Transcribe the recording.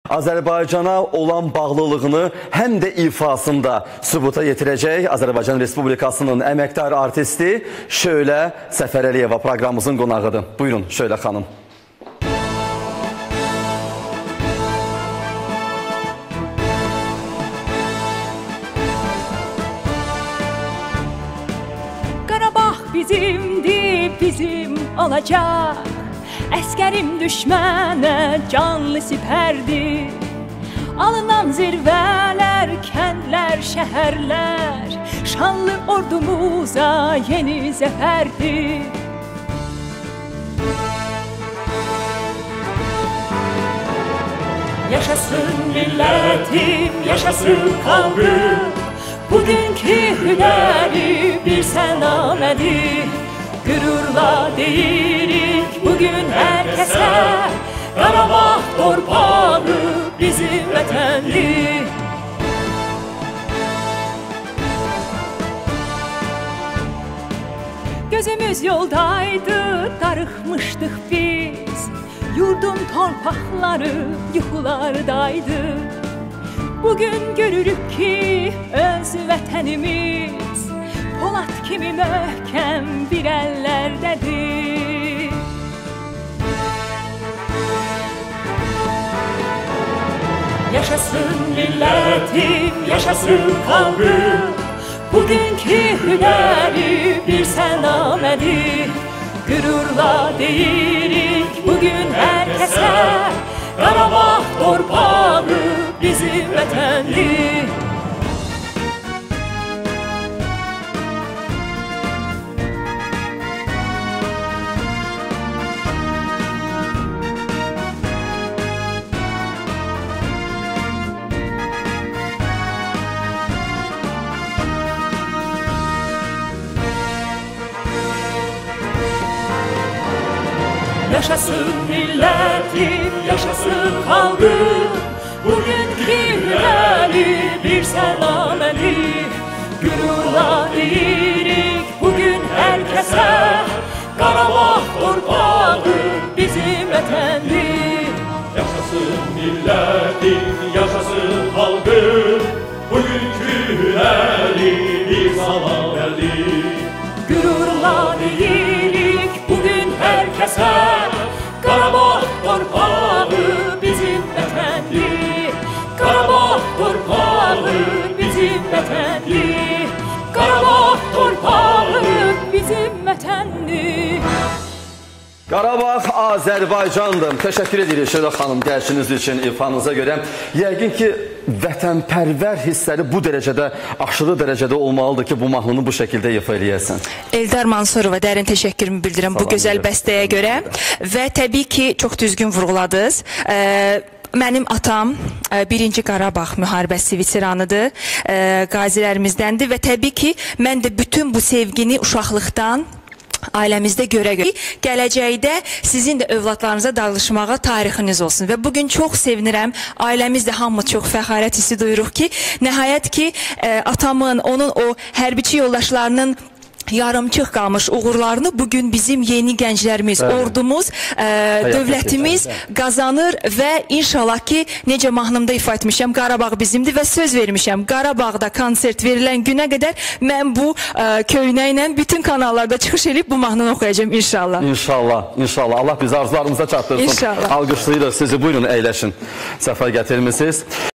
Azərbaycana olan bağlılığını həm də ifasında sübuta yetirəcək Azərbaycan Respublikasının əməkdar artisti Şölə Səfərəliyeva proqramımızın qonağıdır. Buyurun Şölə xanım. Qarabağ bizimdir, bizim olacaq. Əskərim düşmənə canlı sipərdir. Alınan zirvələr, kəndlər, şəhərlər şanlı ordumuza yeni zəfərdir. Yaşasın millətim, yaşasın xalqım, bugünkü hünəri bir sənamədir. Qürurla deyirik bugün hər kəsə, Qarabağ torpağı bizim vətəndir. Gözümüz yoldaydı, darıxmışdıq biz, yurdun torpaqları yuxulardaydı. Bugün görürük ki öz vətənimiz Polat kimi möhkəm bir əllərdədir. Yaşasın millətim, yaşasın xalqım, bugünkü hünəri bir sənamədir. Qürurla deyirik bugün hər kəsə, Qarabağ torpağı bizim vətəndir. Yaşasın millətim, yaşasın xalqım, bugünkü hünəri bir sənamədir. Qürurla deyirik bugün hər kəsə, Qarabağ torpağı bizim vətəndir. Yaşasın millətim, yaşasın xalqım, bugünkü hünəri bir sənamədir. Qürurla deyirik bugün hər kəsə, Qarabağ torpağı bizim vətəndir. Qarabağ torpağı bizim vətəndir. Qarabağ torpağı bizim vətəndir. Qarabağ Azərbaycandır. Təşəkkür edirik Şölə xanım gəlişiniz üçün, ifanıza görə. Yəqin ki, vətənpərvər hissləri bu dərəcədə, aşırı dərəcədə olmalıdır ki, bu mahnını bu şəkildə ifa eləyəsən. Eldar Mansurova dərin təşəkkürümü bildirirəm bu gözəl bəstəyə görə və təbii ki, çox düzgün vurğuladınız. Mənim atam 1-ci Qarabağ müharibəsi veteranıdır, qazilərimizdəndir və təbii ki, mən də bütün bu sevgini uşaqlıqdan ailəmizdə görə gələcəkdə sizin də övladlarınıza dağılışmağa tarixiniz olsun və bugün çox sevinirəm, ailəmizdə hamı çox fəxarət hissi duyuruq ki, nəhayət ki, atamın, onun o hərbiçi yoldaşlarının yarımçıq qalmış uğurlarını bugün bizim yeni gənclərimiz, ordumuz, dövlətimiz qazanır və inşallah ki, necə mahnımda ifa etmişəm, Qarabağ bizimdir və söz vermişəm, Qarabağda konsert verilən günə qədər mən bu köynəklə bütün kanallarda çıxış edib bu mahnını oxuyacağım inşallah. İnşallah, inşallah. Allah bizi arzularımıza çatdırsın. İnşallah. Alqışlayırıq sizi, buyurun əyləşin. Səfa gətirmişsiniz.